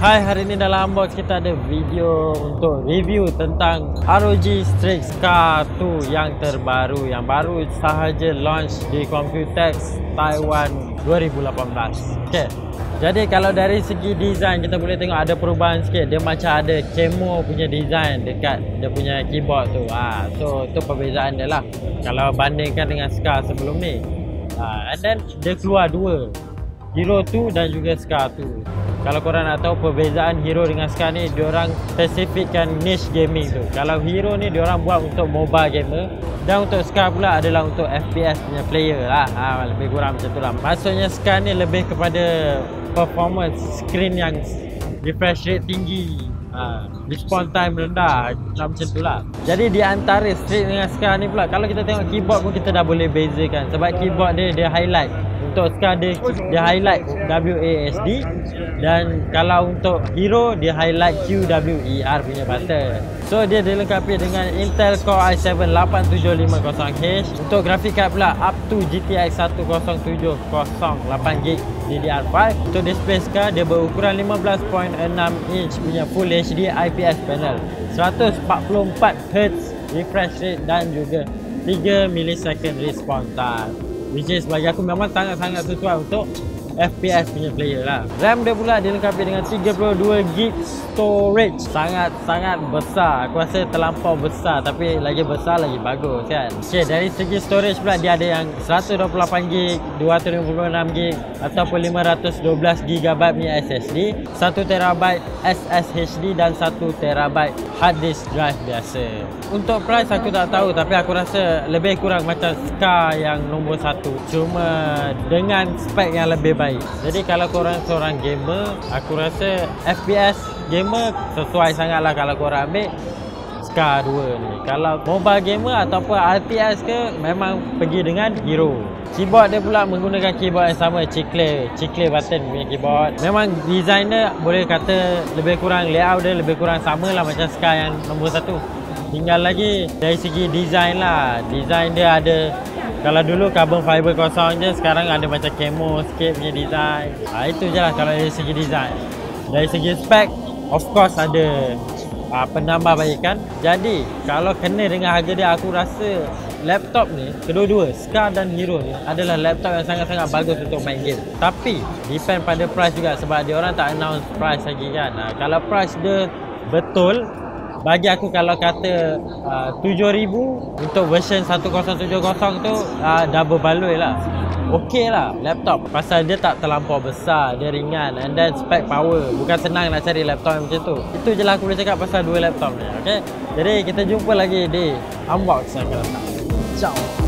Hai, hari ini dalam unbox kita ada video untuk review tentang ROG Strix Scar 2 yang terbaru, yang baru sahaja launch di Computex Taiwan 2018. Okay. Jadi kalau dari segi design kita boleh tengok ada perubahan sikit. Dia macam ada camo punya design dekat dia punya keyboard tu. So tu perbezaan dia lah kalau bandingkan dengan Scar sebelum ni. And then dia keluar dua, Hero 2 dan juga Scar 2. Kalau korang nak tahu perbezaan Hero dengan Scar ni, diorang spesifikkan niche gaming tu. Kalau Hero ni diorang buat untuk mobile gamer, dan untuk Scar pula adalah untuk FPS punya player lah. Lebih kurang macam tu lah. Maksudnya Scar ni lebih kepada performance screen yang refresh rate tinggi, response time rendah, macam tu lah. Jadi di antara Strix dengan Scar ni pula, kalau kita tengok keyboard pun kita dah boleh bezakan. Sebab keyboard dia highlight. Untuk Scar dia highlight WASD, dan kalau untuk Hero dia highlight QWER punya button. So dia dilengkapi dengan Intel Core i7 8750H. Untuk graphic card pula up to GTX 1070 8GB DDR5. Untuk display Scar dia berukuran 15.6 inch punya Full HD IPS panel, 144Hz refresh rate dan juga 3 millisecond response time, which is bagi aku memang sangat-sangat sesuai untuk FPS punya player lah. RAM dia pula dilengkapi dengan 32GB storage. Sangat-sangat besar. Aku rasa terlampau besar, tapi lagi besar lagi bagus kan. Okay, dari segi storage pula dia ada yang 128GB, 256GB ataupun 512GB punya SSD, 1TB SSHD dan 1TB hard disk drive biasa. Untuk price aku tak tahu, tapi aku rasa lebih kurang macam Scar yang nombor 1, cuma dengan spek yang lebih baik. Jadi kalau korang seorang gamer, aku rasa FPS gamer sesuai sangatlah kalau korang ambil Scar 2 ni. Kalau mobile gamer ataupun RTS ke, memang pergi dengan Hero. Keyboard dia pula menggunakan keyboard yang sama, Chiclet button punya keyboard. Memang designer boleh kata lebih kurang, layout dia lebih kurang sama lah macam Scar yang nombor 1. Tinggal lagi dari segi design lah. Design dia ada, kalau dulu carbon fiber kosong je, sekarang ada macam camo sikit punya design. Itu je lah kalau dari segi design. Dari segi spek, of course ada penambahbaikan. Jadi kalau kena dengan harga dia, aku rasa laptop ni, kedua-dua Scar dan Hero ni adalah laptop yang sangat-sangat bagus untuk main game. Tapi depend pada price juga, sebab dia orang tak announce price lagi kan. Kalau price dia betul, bagi aku kalau kata 7,000 untuk version 1070 tu, dah berbaloi lah. Okey lah laptop, pasal dia tak terlampau besar, dia ringan, and then spec power. Bukan senang nak cari laptop yang macam tu. Itu je lah aku boleh cakap pasal dua laptop ni. Okay? Jadi kita jumpa lagi di unbox yang akan datang. Ciao.